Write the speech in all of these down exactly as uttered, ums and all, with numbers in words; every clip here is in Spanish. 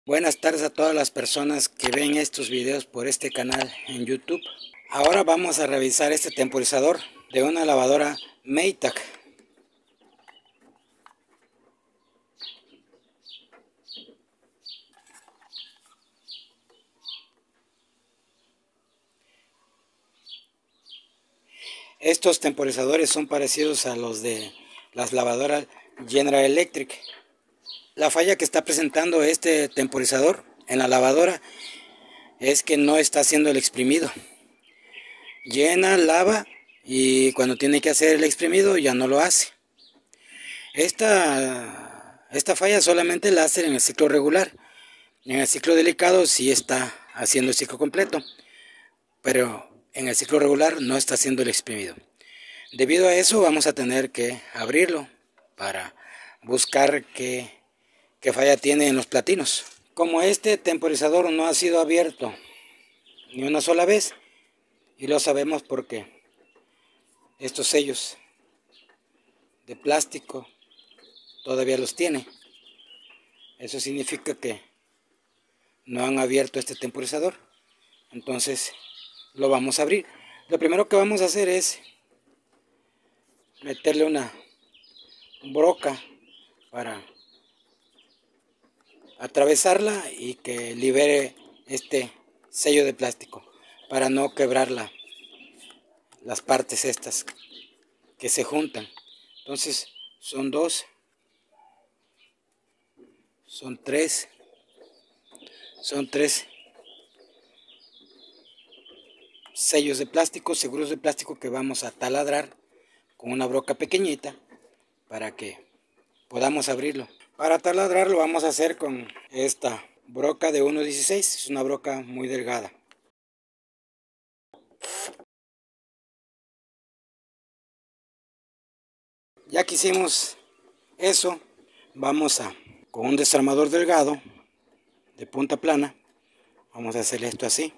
Buenas tardes a todas las personas que ven estos videos por este canal en YouTube. Ahora vamos a revisar este temporizador de una lavadora Maytag. Estos temporizadores son parecidos a los de las lavadoras General Electric. La falla que está presentando este temporizador en la lavadora es que no está haciendo el exprimido. Llena, lava y cuando tiene que hacer el exprimido ya no lo hace. Esta, esta falla solamente la hace en el ciclo regular. En el ciclo delicado sí está haciendo el ciclo completo, pero en el ciclo regular no está haciendo el exprimido. Debido a eso vamos a tener que abrirlo para buscar qué, qué falla tiene en los platinos. Como este temporizador no ha sido abierto ni una sola vez, y lo sabemos porque estos sellos de plástico todavía los tiene. Eso significa que no han abierto este temporizador. Entonces lo vamos a abrir. Lo primero que vamos a hacer es meterle una broca para atravesarla y que libere este sello de plástico para no quebrar la, las partes estas que se juntan. Entonces son dos, son tres, son tres sellos de plástico, seguros de plástico, que vamos a taladrar con una broca pequeñita para que podamos abrirlo. Para taladrarlo vamos a hacer con esta broca de uno dieciséis, es una broca muy delgada. Ya que hicimos eso, vamos a, con un desarmador delgado de punta plana, vamos a hacer esto así.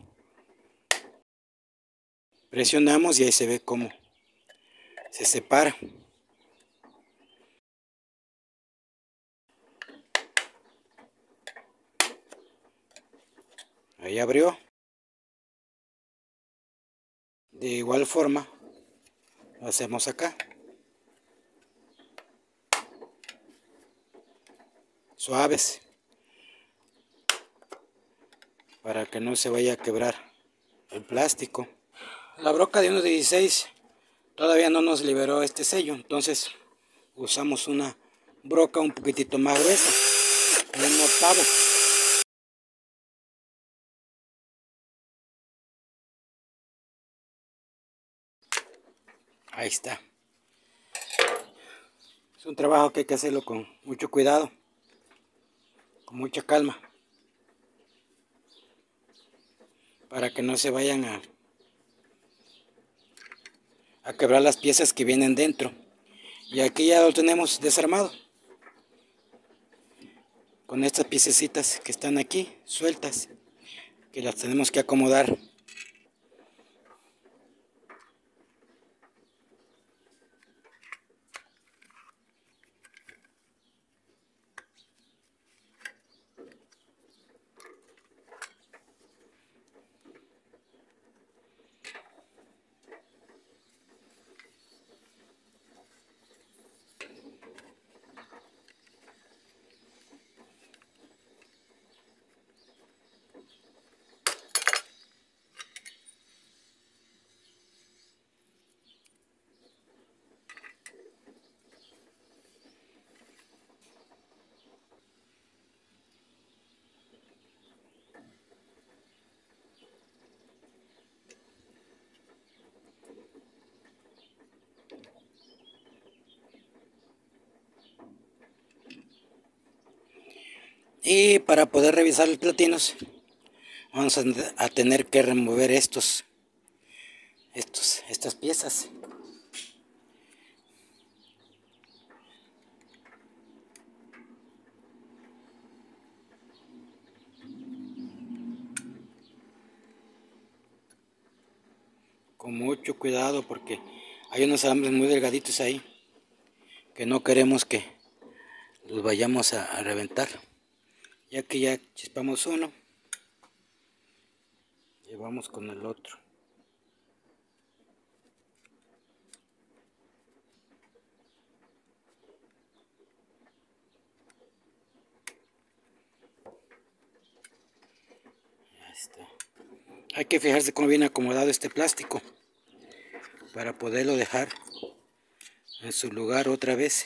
Presionamos y ahí se ve cómo se separa. Ahí abrió. De igual forma lo hacemos acá. Suaves, para que no se vaya a quebrar el plástico. La broca de uno dieciséis todavía no nos liberó este sello, entonces usamos una broca un poquitito más gruesa, un octavo. Ahí está. Es un trabajo que hay que hacerlo con mucho cuidado, con mucha calma, para que no se vayan a, a quebrar las piezas que vienen dentro. Y aquí ya lo tenemos desarmado, con estas piececitas que están aquí sueltas, que las tenemos que acomodar. Y para poder revisar los platinos vamos a, a tener que remover estos, estos, estas piezas. Con mucho cuidado porque hay unos alambres muy delgaditos ahí que no queremos que los vayamos a, a reventar. Ya que ya chispamos uno, llevamos con el otro. Ya está. Hay que fijarse cómo viene acomodado este plástico para poderlo dejar en su lugar otra vez.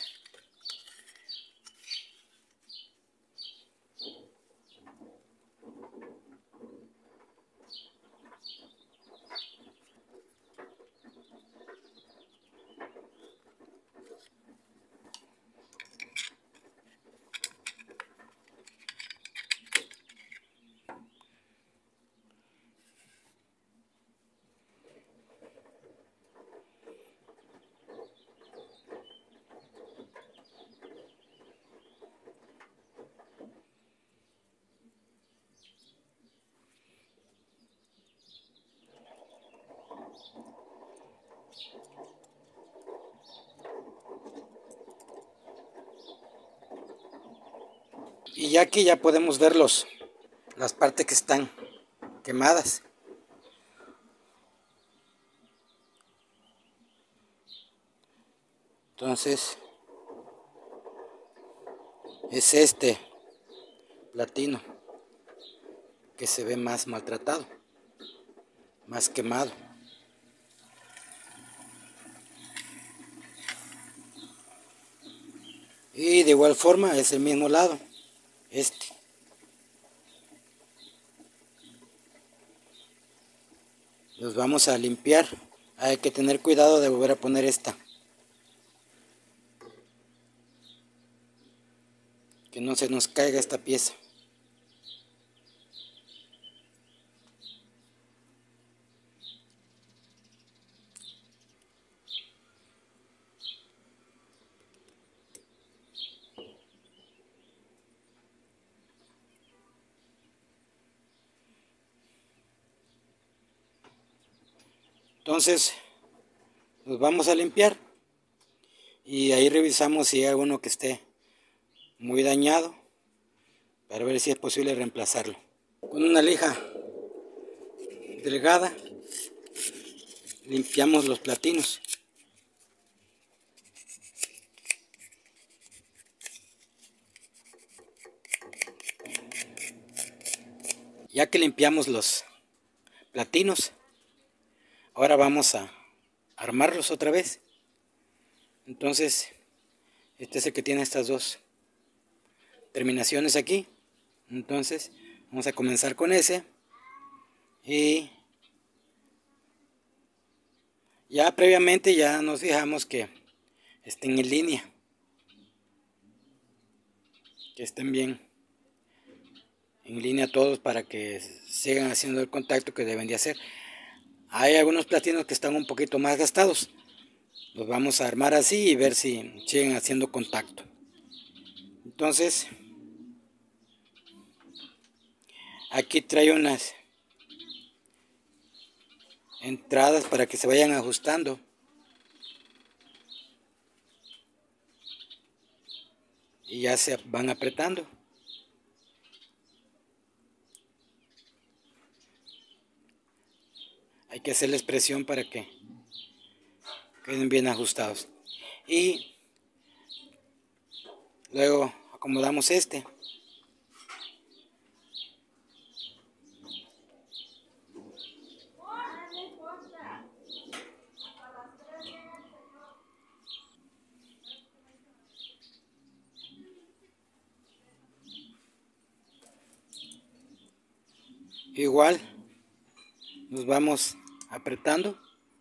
Y ya aquí ya podemos ver los, las partes que están quemadas. Entonces es este platino que se ve más maltratado, más quemado. Y de igual forma es el mismo lado, este. Los vamos a limpiar. Hay que tener cuidado de volver a poner esta, que no se nos caiga esta pieza. Entonces los vamos a limpiar y ahí revisamos si hay uno que esté muy dañado para ver si es posible reemplazarlo. Con una lija delgada limpiamos los platinos. Ya que limpiamos los platinos, ahora vamos a armarlos otra vez. Entonces este es el que tiene estas dos terminaciones aquí. Entonces vamos a comenzar con ese y ya previamente ya nos fijamos que estén en línea, que estén bien en línea todos para que sigan haciendo el contacto que deben de hacer. Hay algunos platinos que están un poquito más gastados, los vamos a armar así y ver si siguen haciendo contacto. Entonces aquí trae unas entradas para que se vayan ajustando. Y ya se van apretando. Hay que hacerles presión para que queden bien ajustados. Y luego acomodamos este. Igual nos vamos apretando.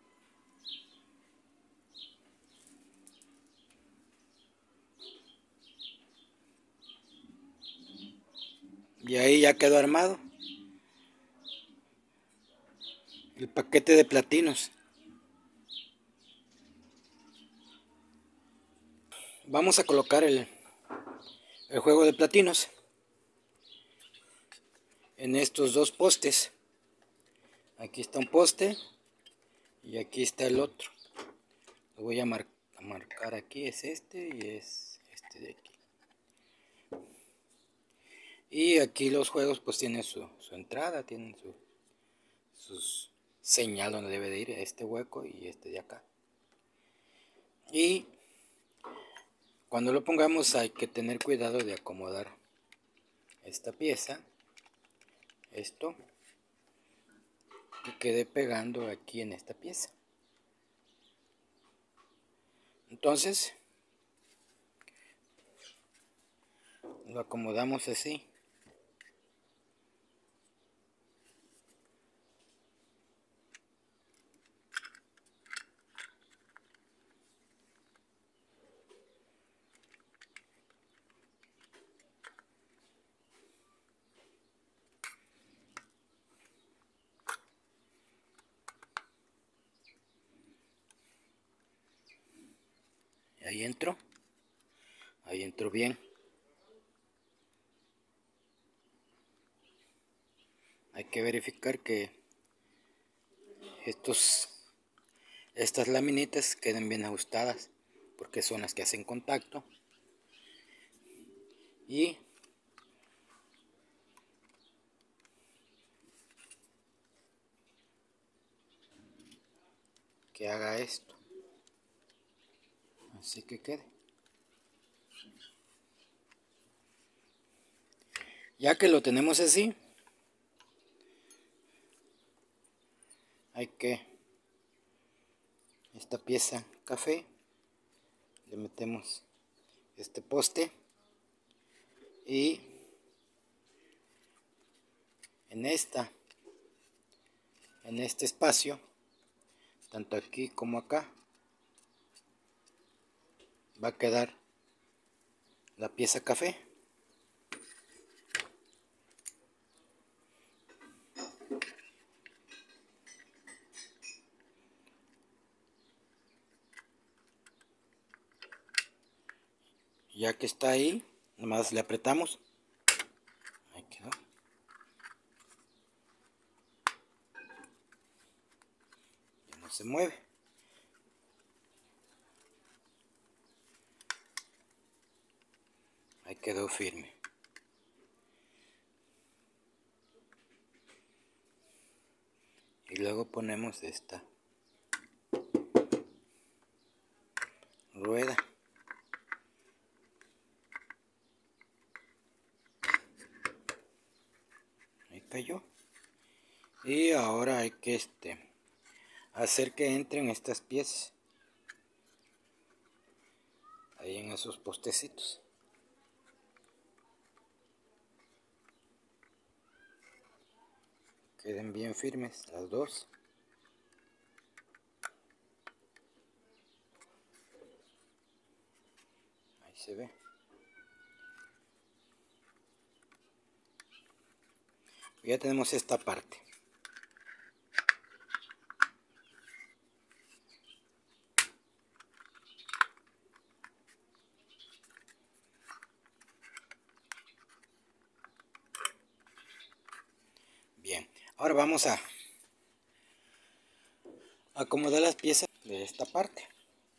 Y ahí ya quedó armado el paquete de platinos. Vamos a colocar el, el juego de platinos en estos dos postes. Aquí está un poste y aquí está el otro. Lo voy a, mar a marcar aquí, es este y es este de aquí. Y aquí los juegos pues tienen su, su entrada, tienen su, sus señal donde debe de ir, este hueco y este de acá. Y cuando lo pongamos hay que tener cuidado de acomodar esta pieza, esto, que quede pegando aquí en esta pieza. Entonces lo acomodamos así. Ahí entro, ahí entro bien. Hay que verificar que estos, estas laminitas queden bien ajustadas, porque son las que hacen contacto. Y que haga esto, así que quede. Ya que lo tenemos así, hay que, esta pieza café, le metemos este poste y en esta, en este espacio, tanto aquí como acá, va a quedar la pieza café. Ya que está ahí, nomás le apretamos. Ahí quedó. Ya no se mueve. Ahí quedó firme. Y luego ponemos esta rueda. Ahí cayó. Y ahora hay que este hacer que entren estas piezas ahí en esos postecitos. Queden bien firmes las dos. Ahí se ve. Ya tenemos esta parte. Bien, ahora vamos a acomodar las piezas de esta parte.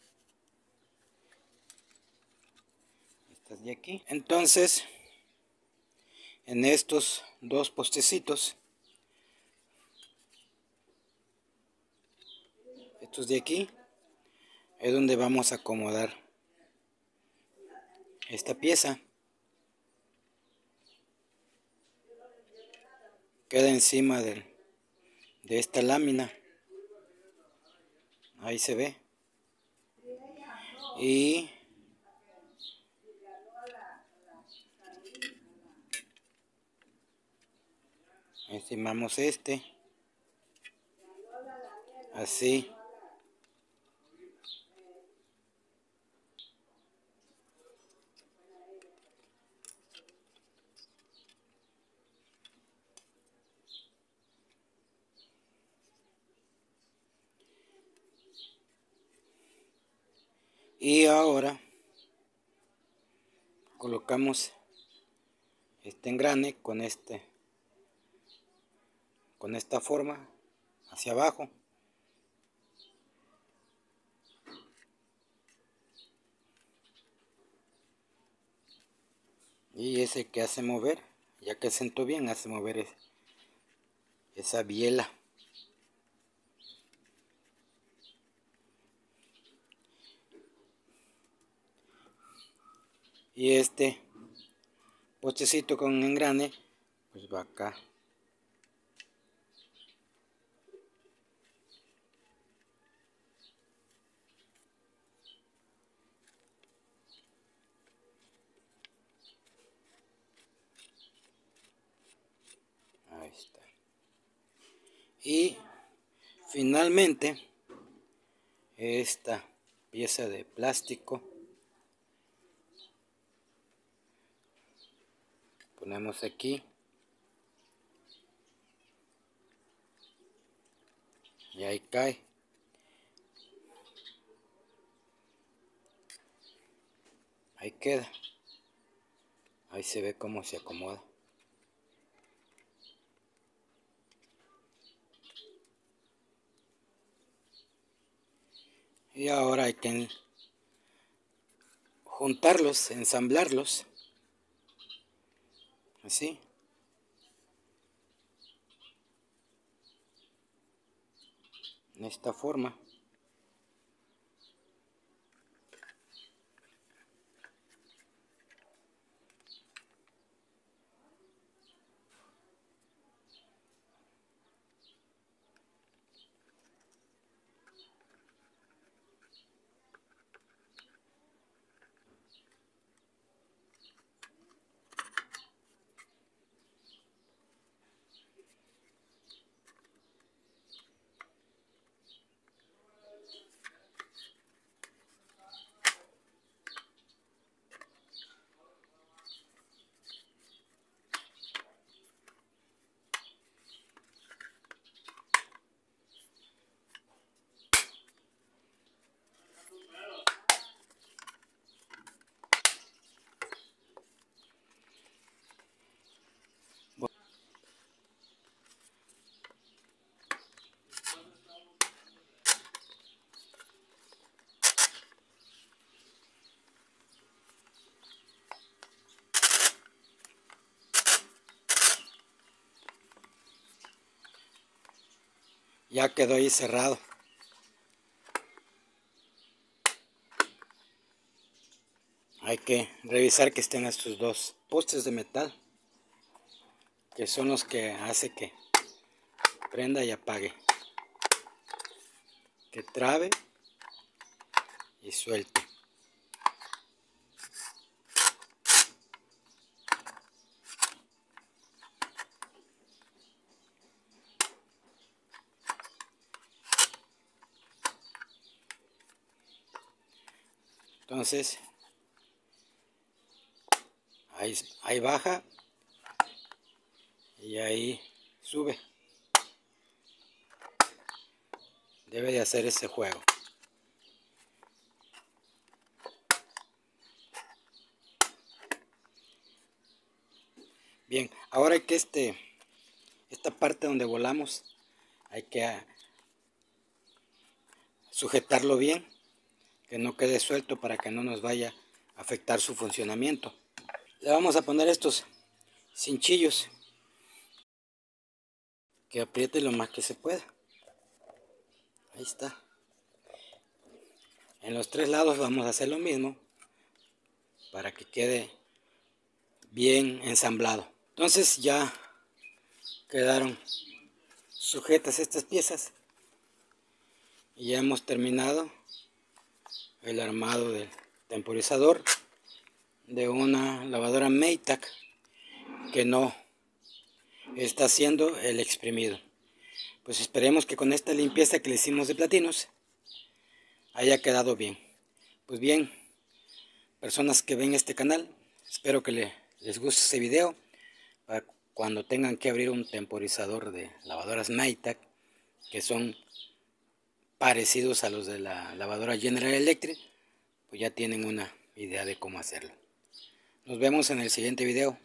Estas de aquí. Entonces, en estos dos postecitos, estos de aquí, es donde vamos a acomodar esta pieza. Queda encima de, de esta lámina. Ahí se ve. Y encimamos este. Así. Y ahora colocamos este engrane con este con esta forma hacia abajo. Y ese que hace mover, Ya que sentó bien, hace mover es, esa biela. Y este postecito con engrane pues va acá. Ahí está. Y finalmente esta pieza de plástico ponemos aquí y ahí cae. Ahí queda. Ahí se ve cómo se acomoda. Y ahora hay que juntarlos, ensamblarlos. Así. En esta forma. Ya quedó ahí cerrado. Hay que revisar que estén estos dos postes de metal, que son los que hace que prenda y apague, que trabe y suelte. Entonces ahí, ahí baja y ahí sube. Debe de hacer ese juego. Bien, ahora hay que este, esta parte donde volamos, hay que sujetarlo bien, que no quede suelto para que no nos vaya a afectar su funcionamiento. Le vamos a poner estos cinchillos, que apriete lo más que se pueda. Ahí está. En los tres lados vamos a hacer lo mismo para que quede bien ensamblado. Entonces ya quedaron sujetas estas piezas y ya hemos terminado el armado del temporizador de una lavadora Maytag que no está haciendo el exprimido. Pues esperemos que con esta limpieza que le hicimos de platinos haya quedado bien. Pues bien, personas que ven este canal, espero que le, les guste este video para cuando tengan que abrir un temporizador de lavadoras Maytag, que son parecidos a los de la lavadora General Electric, pues ya tienen una idea de cómo hacerlo. Nos vemos en el siguiente video.